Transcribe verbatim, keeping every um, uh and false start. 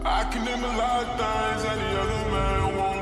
I can name a lot of things any other man won't.